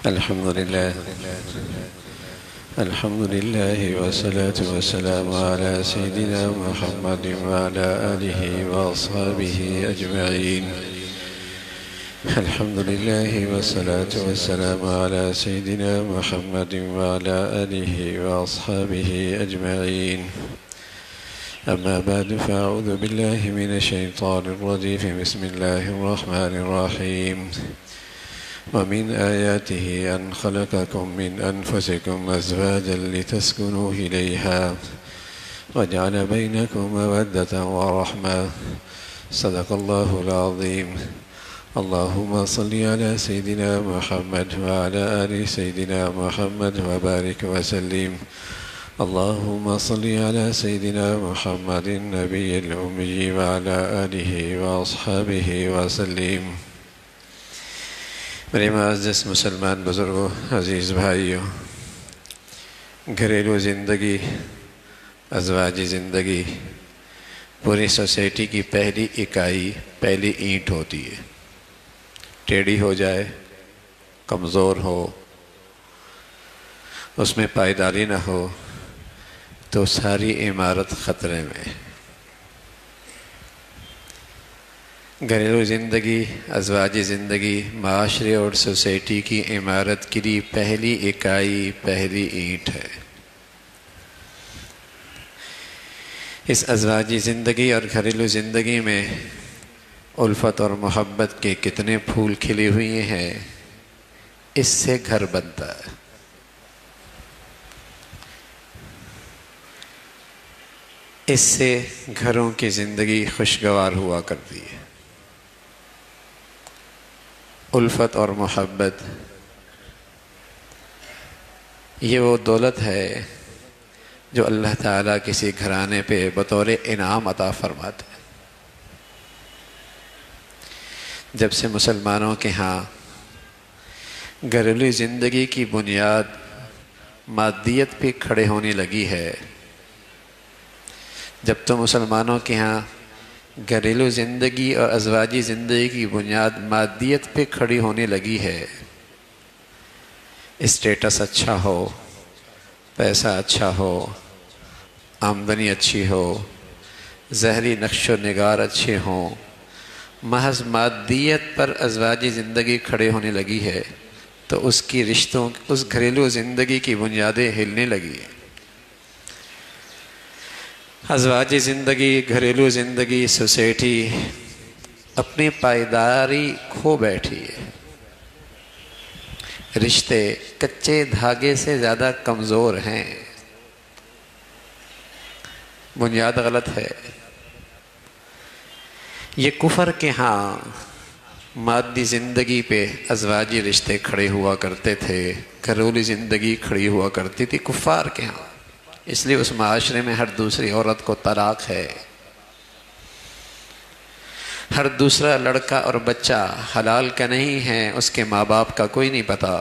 الحمد لله والصلاة والسلام على سيدنا محمد وعلى آله وأصحابه أجمعين. الحمد لله والصلاة والسلام على سيدنا محمد وعلى آله وأصحابه أجمعين. أما بعد فأعوذ بالله من الشيطان الرجيم. بسم الله الرحمن الرحيم. ومن آياته أن خلقكم من أنفسكم أزواجا لتسكنوا إليها وجعل بينكم مودة ورحمة. صدق الله العظيم. اللهم صل على سيدنا محمد وعلى آل سيدنا محمد وبارك وسلم. اللهم صل على سيدنا محمد النبي الأمي وعلى آله وأصحابه وسلم. میرے معزز مسلمان بزرگوں، عزیز بھائیوں، گھریلو زندگی، ازواجی زندگی پوری سوسائٹی کی پہلی اکائی، پہلی اینٹ ہوتی ہے۔ ٹیڑھی ہو جائے، کمزور ہو، اس میں پائیداری نہ ہو تو ساری عمارت خطرے میں۔ گھریلو زندگی، ازواجی زندگی معاشرے اور سوسائٹی کی عمارت کے لیے پہلی اکائی، پہلی اینٹ ہے۔ اس ازواجی زندگی اور گھریلو زندگی میں الفت اور محبت کے کتنے پھول کھلے ہوئے ہیں، اس سے گھر بنتا ہے۔ اس سے گھروں کی زندگی خوشگوار ہوا کرتی ہے۔ الفت اور محبت یہ وہ دولت ہے جو اللہ تعالیٰ کسی گھرانے پہ بطور انعام عطا فرماتے ہیں۔ جب سے مسلمانوں کے ہاں گھریلو زندگی کی بنیاد مادیت پہ کھڑے ہونے لگی ہے، جب تو مسلمانوں کے ہاں گھریلو زندگی اور ازواجی زندگی کی بنیاد مادیت پہ کھڑی ہونے لگی ہے، اسٹیٹس اچھا ہو، پیسہ اچھا ہو، آمدنی اچھی ہو، ظاہری نقش و نگار اچھے ہوں، محض مادیت پر ازواجی زندگی کھڑے ہونے لگی ہے تو اس کی رشتوں، اس گھریلو زندگی کی بنیادیں ہلنے لگی ہیں۔ ازواجی زندگی، گھریلو زندگی، سوسائٹی اپنی پائیداری کھو بیٹھی ہے۔ رشتے کچے دھاگے سے زیادہ کمزور ہیں۔ بنیاد غلط ہے۔ یہ کفر کے ہاں مادی زندگی پہ ازواجی رشتے کھڑے ہوا کرتے تھے، گھریلو زندگی کھڑی ہوا کرتی تھی کفار کے ہاں۔ اس لیے اس معاشرے میں ہر دوسری عورت کو طلاق ہے، ہر دوسرا لڑکا اور بچہ حلال کا نہیں ہے، اس کے ماں باپ کا کوئی نہیں پتا۔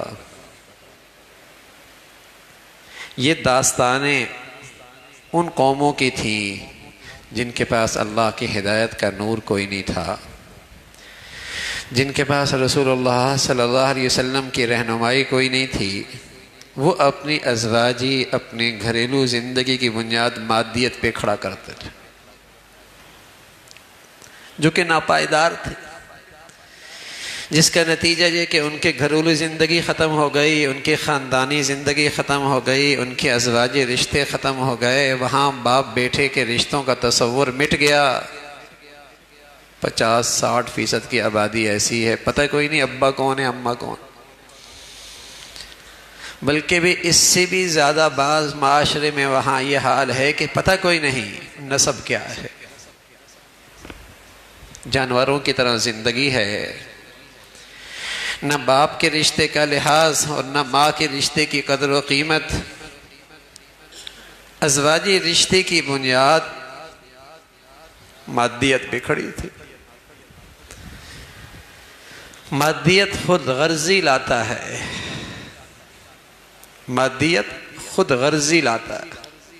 یہ داستانیں ان قوموں کی تھیں جن کے پاس اللہ کی ہدایت کا نور کوئی نہیں تھا، جن کے پاس رسول اللہ صلی اللہ علیہ وسلم کی رہنمائی کوئی نہیں تھی۔ وہ اپنی ازواجی، اپنی گھریلو زندگی کی بنیاد مادیت پہ کھڑا کرتے تھے، جو کہ ناپائیدار تھے، جس کا نتیجہ یہ کہ ان کے گھریلو زندگی ختم ہو گئی، ان کی خاندانی زندگی ختم ہو گئی، ان کے ازواجی رشتے ختم ہو گئے۔ وہاں باپ بیٹے کے رشتوں کا تصور مٹ گیا۔ 50-60% کی آبادی ایسی ہے، پتہ کوئی نہیں ابا کون ہے، اماں کون، بلکہ بھی اس سے بھی زیادہ بعض معاشرے میں وہاں یہ حال ہے کہ پتہ کوئی نہیں نسب کیا ہے۔ جانوروں کی طرح زندگی ہے، نہ باپ کے رشتے کا لحاظ اور نہ ماں کے رشتے کی قدر و قیمت۔ ازواجی رشتے کی بنیاد مادیت پہ کھڑی تھی۔ مادیت خود غرضی لاتا ہے، مادیت خود غرضی لاتا ہے،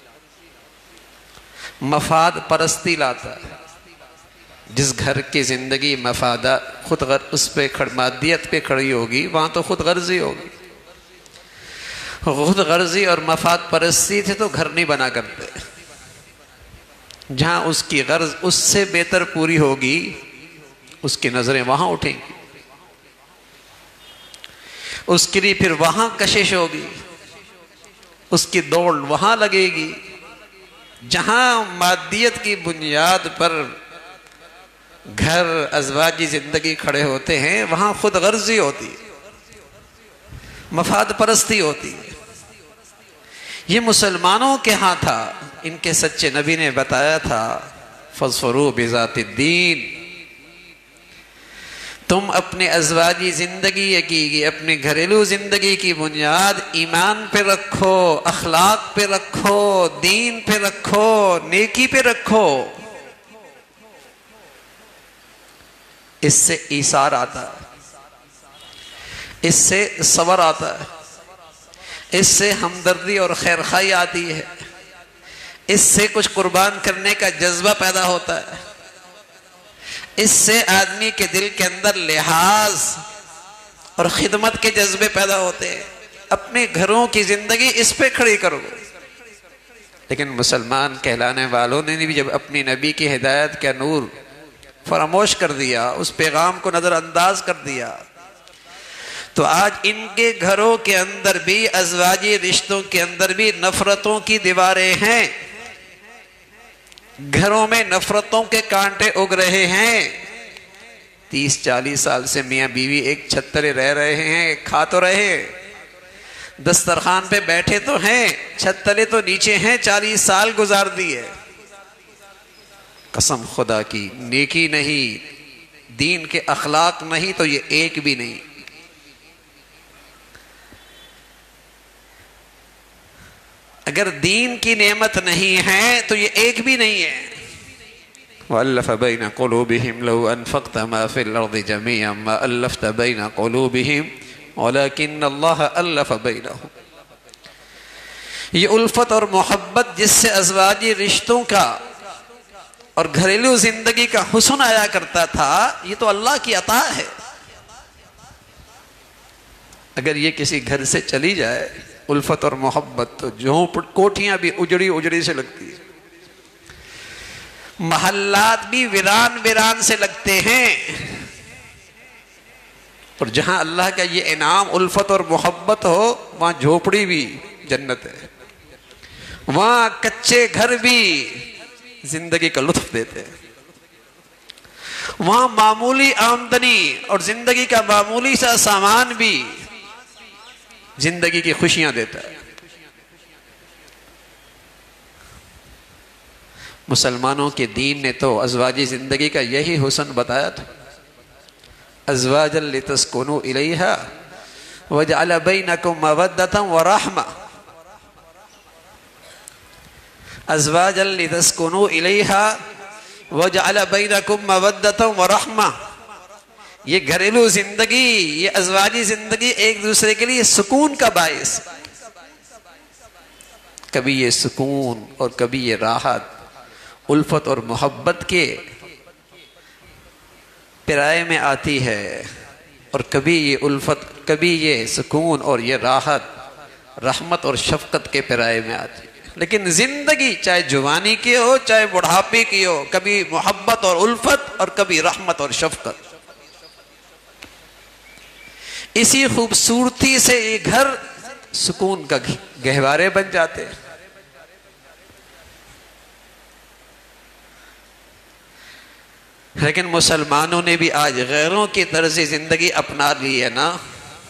مفاد پرستی لاتا ہے۔ جس گھر کی زندگی مفادات خود اس پہ مادیت پہ کھڑی ہوگی، وہاں تو خود غرضی ہوگی۔ خود غرضی اور مفاد پرستی تھے تو گھر نہیں بنا کرتے، جہاں اس کی غرض اس سے بہتر پوری ہوگی اس کی نظریں وہاں اٹھیں گی، اس کے لیے پھر وہاں کشش ہوگی، اس کی دوڑ وہاں لگے گی۔ جہاں مادیت کی بنیاد پر گھر ازواجی زندگی کھڑے ہوتے ہیں وہاں خود غرضی ہوتی ہے، مفاد پرستی ہوتی ہے۔ یہ مسلمانوں کے ہاں تھا، ان کے سچے نبی نے بتایا تھا فَاظْفَرُوا بِذَاتِ الدِّينِ، تم اپنے ازواجی زندگی کی، اپنے گھریلو زندگی کی بنیاد ایمان پہ رکھو، اخلاق پہ رکھو، دین پہ رکھو، نیکی پہ رکھو۔ اس سے ایثار آتا ہے، اس سے صبر آتا ہے، اس سے ہمدردی اور خیرخواہی آتی ہے، اس سے کچھ قربان کرنے کا جذبہ پیدا ہوتا ہے، اس سے آدمی کے دل کے اندر لحاظ اور خدمت کے جذبے پیدا ہوتے ہیں۔ اپنے گھروں کی زندگی اس پہ کھڑی کرو۔ لیکن مسلمان کہلانے والوں نے بھی جب اپنی نبی کی ہدایت کا نور فراموش کر دیا، اس پیغام کو نظر انداز کر دیا، تو آج ان کے گھروں کے اندر بھی، ازواجی رشتوں کے اندر بھی نفرتوں کی دیواریں ہیں، گھروں میں نفرتوں کے کانٹے اگ رہے ہیں۔ 30-40 سال سے میاں بیوی ایک چھت تلے رہ رہے ہیں، کھا تو رہے ہیں، دسترخوان پہ بیٹھے تو ہیں، چھت تلے تو نیچے ہیں، 40 سال گزار دیے۔ قسم خدا کی، نیکی نہیں، دین کے اخلاق نہیں تو یہ ایک بھی نہیں۔ اگر دین کی نعمت نہیں ہے تو یہ ایک بھی نہیں ہے۔ وَأَلَّفَ بَيْنَ قُلُوبِهِمْ لَوْ أَنفَقْتَ مَا فِي الْأَرْضِ جَمِيعًا مَا أَلَّفْتَ بَيْنَ قُلُوبِهِمْ وَلَكِنَّ اللَّهَ أَلَّفَ بَيْنَهُمْ۔ یہ الفت اور محبت جس سے ازواجی رشتوں کا اور گھریلو زندگی کا حسن آیا کرتا تھا، یہ تو اللہ کی عطا ہے۔ اگر یہ کسی گھر سے چلی جائے الفت اور محبت، تو کوٹھیاں بھی اجڑی اجڑی سے لگتی ہیں، محلات بھی ویران ویران سے لگتے ہیں۔ اور جہاں اللہ کا یہ انعام الفت اور محبت ہو، وہاں جھوپڑی بھی جنت ہے، وہاں کچے گھر بھی زندگی کا لطف دیتے ہیں، وہاں معمولی آمدنی اور زندگی کا معمولی سا سامان بھی زندگی کی خوشیاں دیتا ہے۔ مسلمانوں کے دین نے تو ازواجی زندگی کا یہی حسن بتایا تھا، ازواجا لتسکنوا الیہا وجعل بینکم مودۃ ورحمہ، ازواجا لتسکنوا الیہا وجعل بینکم مودۃ ورحمہ۔ یہ گھریلو زندگی، یہ ازواجی زندگی ایک دوسرے کے لیے سکون کا باعث، کبھی یہ سکون اور کبھی یہ راحت الفت اور محبت کے پرائے میں آتی ہے، اور کبھی یہ الفت، کبھی یہ سکون اور یہ راحت رحمت اور شفقت کے پرائے میں آتی ہے۔ لیکن زندگی چاہے جوانی کی ہو چاہے بڑھاپے کی ہو، کبھی محبت اور الفت اور کبھی رحمت اور شفقت۔ اسی خوبصورتی سے یہ گھر سکون کا گہوارے بن جاتے ہیں۔ لیکن مسلمانوں نے بھی آج غیروں کی طرز زندگی اپنا لی ہے نا،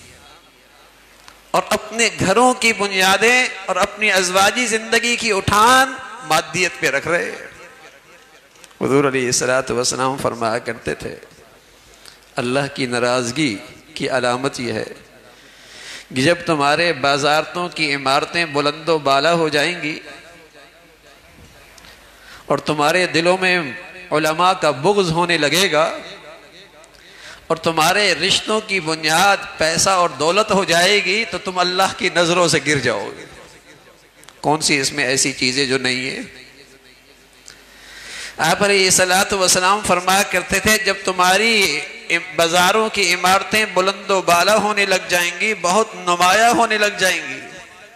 اور اپنے گھروں کی بنیادیں اور اپنی ازواجی زندگی کی اٹھان مادیت پہ رکھ رہے ہیں۔ حضور علیہ الصلوۃ والسلام فرمایا کرتے تھے، اللہ کی ناراضگی کی علامت یہ ہے کہ جب تمہارے بازارتوں کی عمارتیں بلند و بالا ہو جائیں گی اور تمہارے دلوں میں علماء کا بغض ہونے لگے گا، اور تمہارے رشتوں کی بنیاد پیسہ اور دولت ہو جائے گی، تو تم اللہ کی نظروں سے گر جاؤ گے۔ کون سی اس میں ایسی چیزیں جو نہیں ہیں؟ آپ علیہ الصلوۃ والسلام فرمایا کرتے تھے، جب تمہاری بازاروں کی عمارتیں بلند و بالا ہونے لگ جائیں گی، بہت نمایاں ہونے لگ جائیں گی،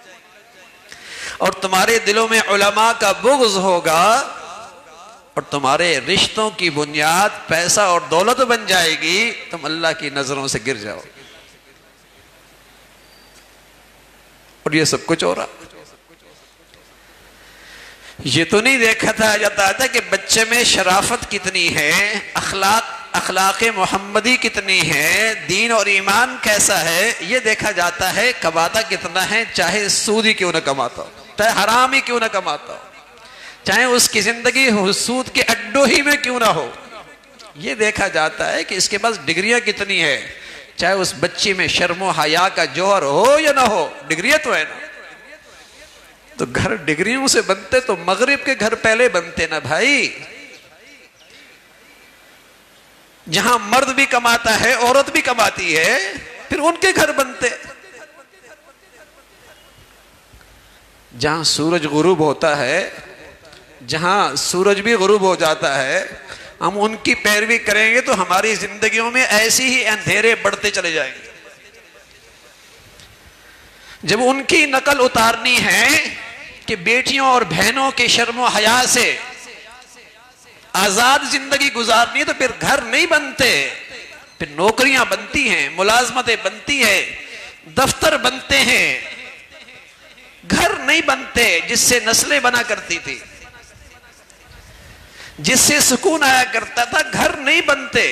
اور تمہارے دلوں میں علماء کا بغض ہوگا اور تمہارے رشتوں کی بنیاد پیسہ اور دولت بن جائے گی، تم اللہ کی نظروں سے گر جاؤ. اور یہ سب کچھ ہو رہا. یہ تو نہیں دیکھا جاتا تھا کہ بچے میں شرافت کتنی ہے، اخلاق محمدی کتنی ہے، دین اور ایمان کیسا ہے. یہ دیکھا جاتا ہے کماتا کتنا ہے، چاہے سود ہی کیوں نہ کماتا ہو، چاہے حرام ہی کیوں نہ کماتا ہو، چاہے اس کی زندگی سود کے اڈوں ہی میں کیوں نہ ہو. یہ دیکھا جاتا ہے کہ اس کے پاس ڈگریاں کتنی ہے، چاہے اس بچی میں شرم و حیا کا جوہر ہو یا نہ ہو، ڈگریاں تو ہے نا. تو گھر ڈگریوں سے بنتے تو مغرب کے گھر پہلے بنتے نا بھائی، جہاں مرد بھی کماتا ہے عورت بھی کماتی ہے، پھر ان کے گھر بنتے. جہاں سورج غروب ہوتا ہے، جہاں سورج بھی غروب ہو جاتا ہے، ہم ان کی پیروی کریں گے تو ہماری زندگیوں میں ایسی ہی اندھیرے بڑھتے چلے جائیں گے. جب ان کی نقل اتارنی ہے کہ بیٹیوں اور بہنوں کے شرم و حیا سے آزاد زندگی گزارنی ہے، تو پھر گھر نہیں بنتے، پھر نوکریاں بنتی ہیں، ملازمتیں بنتی ہیں، دفتر بنتے ہیں، گھر نہیں بنتے جس سے نسلیں بنا کرتی تھی، جس سے سکون آیا کرتا تھا. گھر نہیں بنتے.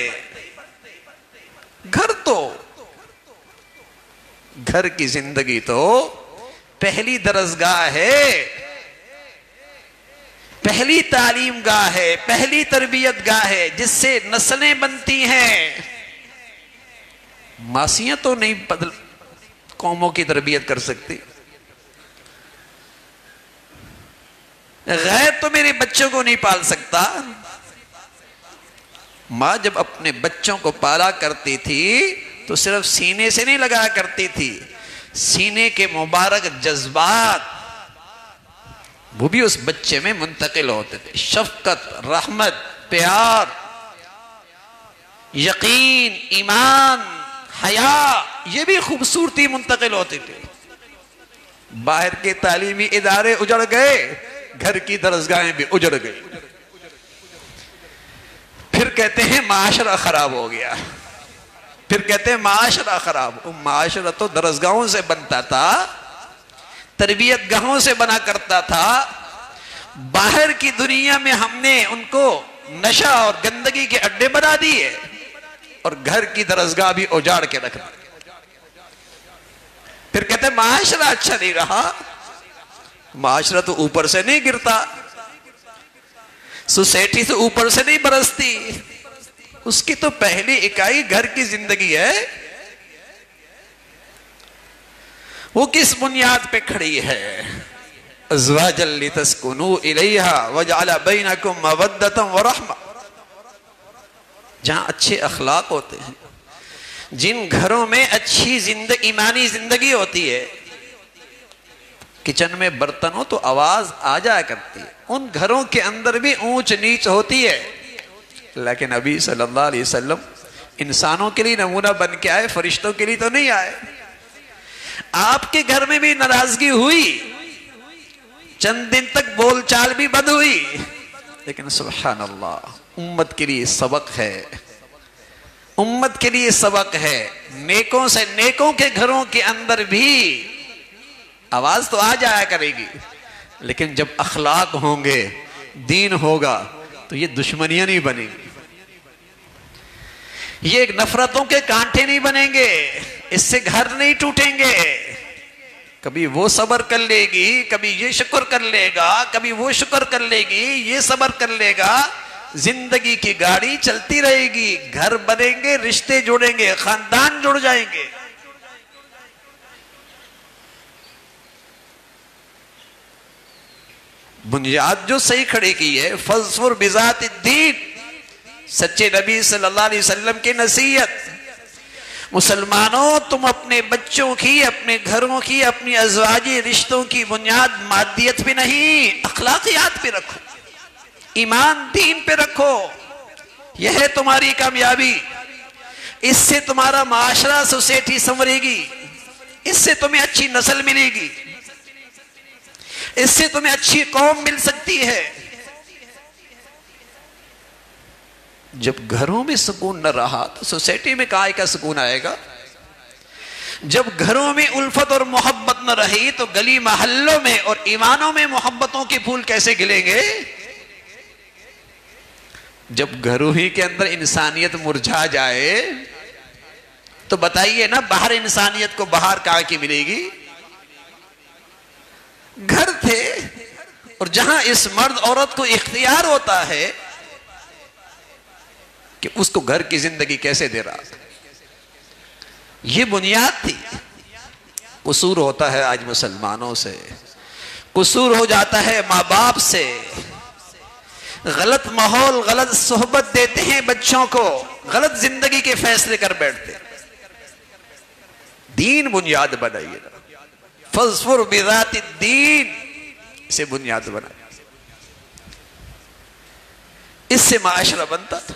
گھر کی زندگی تو پہلی درسگاہ ہے، پہلی تعلیم گاہ ہے، پہلی تربیت گاہ ہے، جس سے نسلیں بنتی ہیں. ماسیاں تو نہیں قوموں کی تربیت کر سکتی. غیر تو میرے بچوں کو نہیں پال سکتا. ماں جب اپنے بچوں کو پالا کرتی تھی تو صرف سینے سے نہیں لگایا کرتی تھی، سینے کے مبارک جذبات وہ بھی اس بچے میں منتقل ہوتے تھے. شفقت، رحمت، پیار، یقین، ایمان، حیا، یہ بھی خوبصورتی منتقل ہوتی تھی. باہر کے تعلیمی ادارے اجڑ گئے، گھر کی درسگاہیں بھی اجڑ گئی. پھر کہتے ہیں معاشرہ خراب ہو گیا، پھر کہتے ہیں معاشرہ خراب. معاشرہ تو درسگاہوں سے بنتا تھا، تربیت گاہوں سے بنا کرتا تھا. باہر کی دنیا میں ہم نے ان کو نشہ اور گندگی کے اڈے بنا دیے اور گھر کی درسگاہ بھی اجاڑ کے رکھ دی. پھر کہتے ہیں معاشرہ اچھا نہیں رہا. معاشرہ تو اوپر سے نہیں گرتا، سوسائٹی سے اوپر سے نہیں برستی، اس کی تو پہلی اکائی گھر کی زندگی ہے. وہ کس بنیاد پہ کھڑی ہے؟ ازواجا لتسکنوا الیہا وجعل بینکم مودۃ ورحمۃ. جہاں اچھے اخلاق ہوتے ہیں، جن گھروں میں اچھی ایمانی زندگی ہوتی ہے، کچن میں برتن ہو تو آواز آ جایا کرتی ہے، ان گھروں کے اندر بھی اونچ نیچ ہوتی ہے. لیکن نبی صلی اللہ علیہ وسلم انسانوں کے لیے نمونہ بن کے آئے، فرشتوں کے لیے تو نہیں آئے. آپ کے گھر میں بھی ناراضگی ہوئی، چند دن تک بول چال بھی بند ہوئی، لیکن سبحان اللہ امت کے لیے سبق ہے، امت کے لیے سبق ہے. نیکوں سے نیکوں کے گھروں کے اندر بھی آواز تو آ جایا کرے گی، لیکن جب اخلاق ہوں گے، دین ہوگا، تو یہ دشمنیاں نہیں بنیں گی، یہ ایک نفرتوں کے کانٹے نہیں بنیں گے، اس سے گھر نہیں ٹوٹیں گے. کبھی وہ صبر کر لے گی، کبھی یہ شکر کر لے گا، کبھی وہ شکر کر لے گی، یہ صبر کر لے گا. زندگی کی گاڑی چلتی رہے گی، گھر بنیں گے، رشتے جوڑیں گے، خاندان جڑ جائیں گے. بنیاد جو صحیح کھڑی کی ہے، فَاظْفُرْ بِذَاتِ الدِّينِ، سچے نبی صلی اللہ علیہ وسلم کی نصیحت. مسلمانوں، تم اپنے بچوں کی، اپنے گھروں کی، اپنی ازواجی رشتوں کی بنیاد مادیت پہ نہیں، اخلاقیات پہ رکھو، ایمان دین پہ رکھو. یہ ہے تمہاری کامیابی. اس سے تمہارا معاشرہ، سوسائٹی سنورے گی، اس سے تمہیں اچھی نسل ملے گی. اس سے تمہیں اچھی قوم مل سکتی ہے۔ جب گھروں میں سکون نہ رہا تو سوسائٹی میں کہاں کا سکون آئے گا؟ جب گھروں میں الفت اور محبت نہ رہی تو گلی محلوں میں اور ایوانوں میں محبتوں کے پھول کیسے کھلیں گے؟ جب گھروں ہی کے اندر انسانیت مرجھا جائے تو بتائیے نا باہر انسانیت کو باہر کہاں کی ملے گی؟ گھر تھے، اور جہاں اس مرد عورت کو اختیار ہوتا ہے کہ اس کو گھر کی زندگی کیسے دے رہا، یہ بنیاد تھی۔ قصور ہوتا ہے آج مسلمانوں سے، قصور ہو جاتا ہے ماں باپ سے، غلط ماحول، غلط صحبت دیتے ہیں بچوں کو، غلط زندگی کے فیصلے کر بیٹھتے ہیں۔ دین بنیاد بنائیے نا، فاظفر بذات الدین، اسے بنیاد بنائیے، اس سے معاشرہ بنتا تھا۔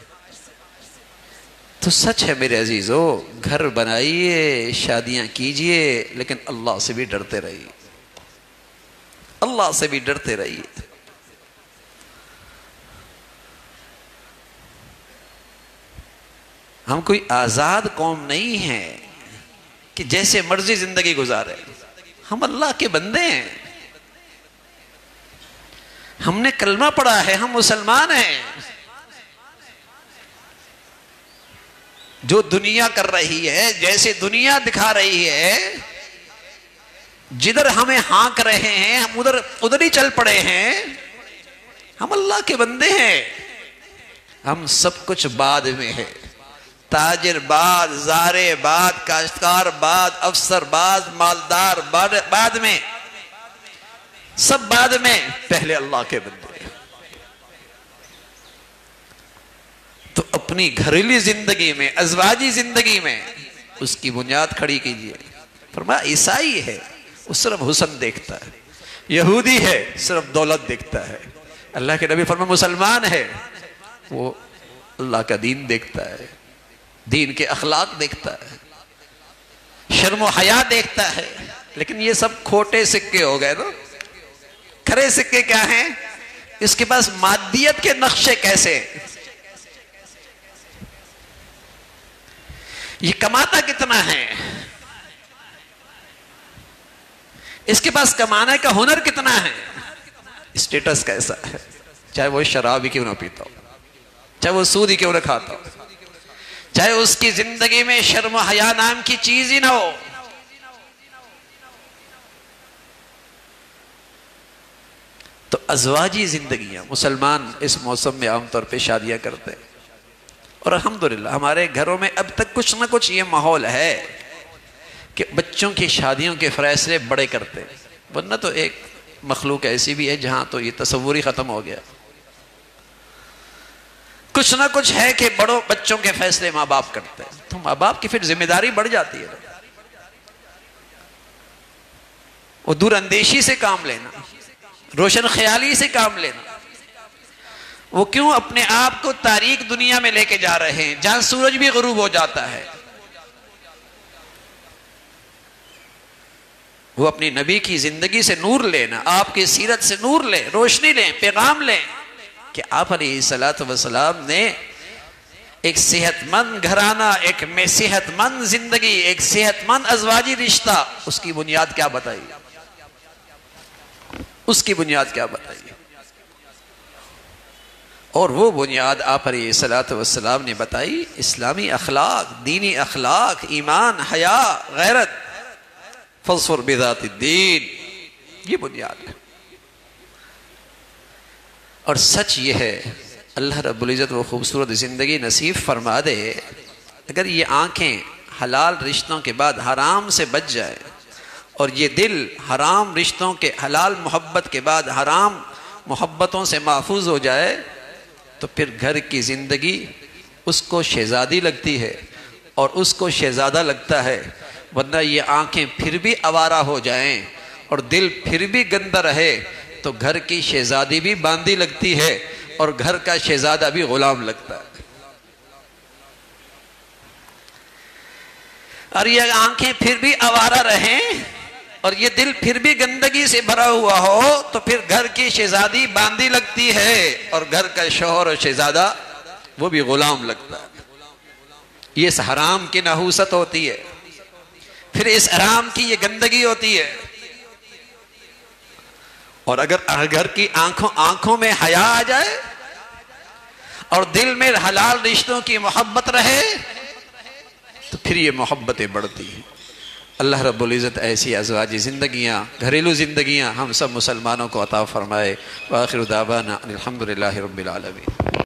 تو سچ ہے میرے عزیزو، گھر بنائیے، شادیاں کیجئے، لیکن اللہ سے بھی ڈرتے رہیے، اللہ سے بھی ڈرتے رہیے۔ ہم کوئی آزاد قوم نہیں ہیں کہ جیسے مرضی زندگی گزارے، ہم اللہ کے بندے ہیں، ہم نے کلمہ پڑھا ہے، ہم مسلمان ہیں۔ جو دنیا کر رہی ہے، جیسے دنیا دکھا رہی ہے، جدھر ہمیں ہانک رہے ہیں ہم ادھر ہی چل پڑے ہیں۔ ہم اللہ کے بندے ہیں، ہم سب کچھ بعد میں ہے، تاجر بعد، زارع بعد، کاشتکار بعد، افسر بعد، مالدار بعد میں، سب بعد میں، پہلے اللہ کے بندے۔ تو اپنی گھریلو زندگی میں، ازواجی زندگی میں اس کی بنیاد کھڑی کیجئے۔ فرمایا عیسائی ہے وہ صرف حسن دیکھتا ہے، یہودی ہے صرف دولت دیکھتا ہے، اللہ کے نبی فرمایا مسلمان ہے وہ اللہ کا دین دیکھتا ہے، دین کے اخلاق دیکھتا ہے، شرم و حیا دیکھتا ہے۔ لیکن یہ سب کھوٹے سکے ہو گئے نا۔ کھرے سکے کیا ہیں؟ اس کے پاس مادیت کے نقشے کیسے، یہ کماتا کتنا ہے، اس کے پاس کمانے کا ہنر کتنا ہے، اسٹیٹس کیسا ہے، چاہے وہ شراب ہی کیوں نہ پیتا ہو، چاہے وہ سود ہی کیوں نہ کھاتا ہو، چاہے اس کی زندگی میں شرم و حیا نام کی چیز ہی نہ ہو۔ تو ازواجی زندگیاں، مسلمان اس موسم میں عام طور پہ شادیاں کرتے ہیں، اور الحمدللہ ہمارے گھروں میں اب تک کچھ نہ کچھ یہ ماحول ہے کہ بچوں کی شادیوں کے فیصلے بڑے کرتے ہیں، ورنہ تو ایک مخلوق ایسی بھی ہے جہاں تو یہ تصور ہی ختم ہو گیا۔ کچھ نہ کچھ ہے کہ بچوں کے فیصلے ماں باپ کرتے ہیں، تو ماں باپ کی پھر ذمہ داری بڑھ جاتی ہے، وہ دور اندیشی سے کام لینا، روشن خیالی سے کام لینا۔ وہ کیوں اپنے آپ کو تاریک دنیا میں لے کے جا رہے ہیں جہاں سورج بھی غروب ہو جاتا ہے؟ وہ اپنی نبی کی زندگی سے نور لینا، آپ کی سیرت سے نور لیں، روشنی لیں، پیغام لیں کہ آپ علیہ الصلوۃ والسلام نے ایک صحت مند گھرانہ، ایک صحت مند زندگی، ایک صحت مند ازواجی رشتہ، اس کی بنیاد کیا بتائی، اس کی بنیاد کیا بتائی؟ اور وہ بنیاد آپ علیہ الصلوۃ والسلام نے بتائی، اسلامی اخلاق، دینی اخلاق، ایمان، حیا، غیرت، فاظفر بذات الدین، یہ بنیاد ہے۔ اور سچ یہ ہے، اللہ رب العزت وہ خوبصورت زندگی نصیب فرما دے، اگر یہ آنکھیں حلال رشتوں کے بعد حرام سے بچ جائے، اور یہ دل حرام رشتوں کے، حلال محبت کے بعد حرام محبتوں سے محفوظ ہو جائے، تو پھر گھر کی زندگی اس کو شہزادی لگتی ہے اور اس کو شہزادہ لگتا ہے، ورنہ یہ آنکھیں پھر بھی آوارہ ہو جائیں اور دل پھر بھی گندہ رہے تو گھر کی شہزادی بھی باندھی لگتی ہے اور گھر کا شہزادہ بھی غلام لگتا ہے۔ اور یہ آنکھیں پھر بھی آوارہ رہیں اور یہ دل پھر بھی گندگی سے بھرا ہوا ہو تو پھر گھر کی شہزادی باندھی لگتی ہے اور گھر کا شوہر اور شہزادہ وہ بھی غلام لگتا ہے. یہ اس حرام کی نحوست ہوتی ہے، پھر اس حرام کی یہ گندگی ہوتی ہے. اور اگر گھر کی آنکھوں میں حیا آ جائے اور دل میں حلال رشتوں کی محبت رہے تو پھر یہ محبتیں بڑھتی ہیں. اللہ رب العزت ایسی ازواجی زندگیاں، گھریلو زندگیاں ہم سب مسلمانوں کو عطا فرمائے. وآخر دعوانا الحمدللہ رب العالمین.